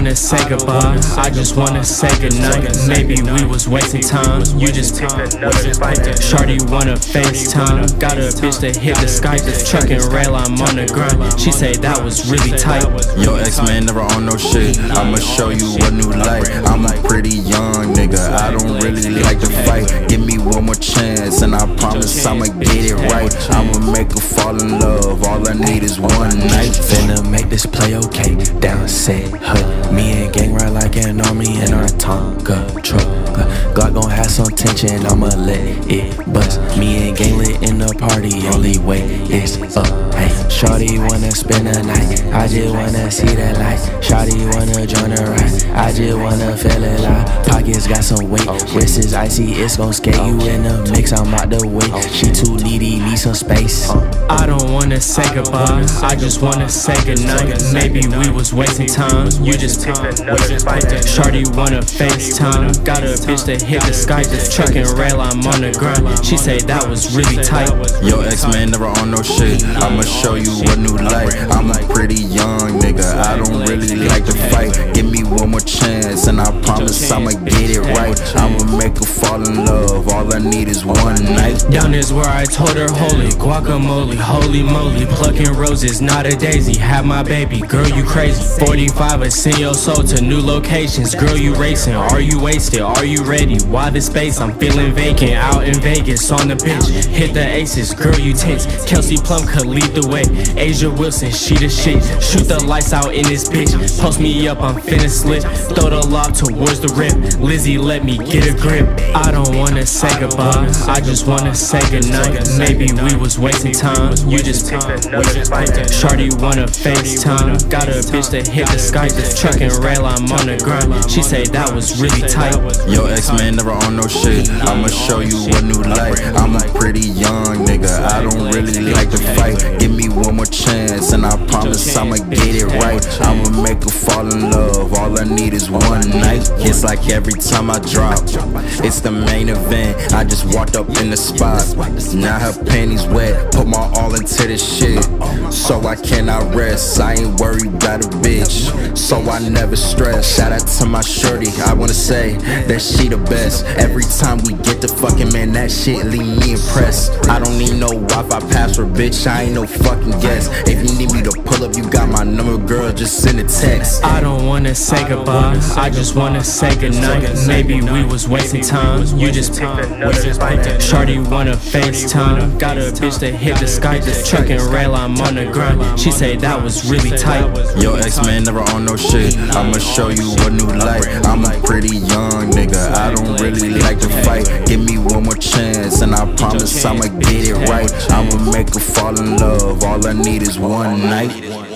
wanna say goodbye, I just wanna say goodnight. Maybe we was wasting time, you just picked another fight. Shawty wanna FaceTime, got a bitch that hit the Skype. Truck and rail, I'm on the grind. She say that was really tight. Yo, ex-man never on no shit. I'ma show you a new light. I'm a pretty young nigga, I don't really like to fight. Give me one more chance and I promise I'ma get it right. I'ma make her fall in love, all I need is one night. Finna make this play okay, down set, huh. Me and gang ride like an army in our Tonka truck. God gon' have some tension, I'ma let it bust. Me and gang lit in the party, only way is up. Hey, shawty wanna spend the night, I just wanna see the light. Shawty wanna join the ride, I just wanna feel it live. Pockets got some weight, wrist is icy, it's gon' skate you in the mix. I'm out the way, she too needy, need some space. I don't wanna say goodbye, I just wanna say goodnight. Maybe we was wasting time, you just picked another fight. Shawty wanna FaceTime, got a bitch that hit the Skype. Truck and rail, I'm on the grind. She say that was really tight. Yo, ex-man never on no shit. I'ma show you a new light. I'm a pretty young nigga, I don't really like to fight. Give me one more chance and I promise I'ma get it right. I'ma make her fall in love, all I need is one night. Down is where I told her holy guacamole, holy moly. Plucking roses, not a daisy. Have my baby, girl you crazy. 45, I send your soul to new locations. Girl you racing, are you wasted, are you ready? Why the space, I'm feeling vacant. Out in Vegas on the pitch, hit the aces, girl you tense. Kelsey Plum could lead the way, Asia Wilson, she the shit. Shoot the lights out in this bitch, post me up, I'm finna slip. Throw the lob towards the rim, Lizzie let me get a grip. I don't wanna say goodbye, I just wanna say goodnight. Maybe we was wasting time, you just picked another fight. Shawty wanna FaceTime, got a bitch that hit the Skype. Truck and rail, I'm on the grind. She say that was really tight. Yo, ex-man never on no shit. I'ma show you a new light. I'm a pretty young nigga, I don't really like to fight. Give me one more chance and I promise I'ma get it right. I'ma make her fall in love, all I need is one night. It's like every time I drop, it's the main event. I just walked up in the spot, now her panties wet. Put my all into this shit, so I cannot rest. I ain't worried about a bitch, so I never stress. Shout out to my shorty, I wanna say that she the best. Every time we get to fucking, man, that shit leave me impressed. I don't need no Wi-Fi password, bitch, I ain't no fucking guest. If you need me to pull up, you got my number, girl, just send a text. I don't wanna say goodbye, I just wanna say goodnight. Maybe we was wasting time, you just picked another fight. Shawty wanna FaceTime, got a bitch that hit the Skype. Truck and rail, I'm on the grind. She say that was really tight. Yo, ex-man never on no shit. I'ma show you a new light. I'm a pretty young nigga, I don't really like to fight. Give me one more chance and I promise I'ma get it right. I'ma make her fall in love, all I need is one night.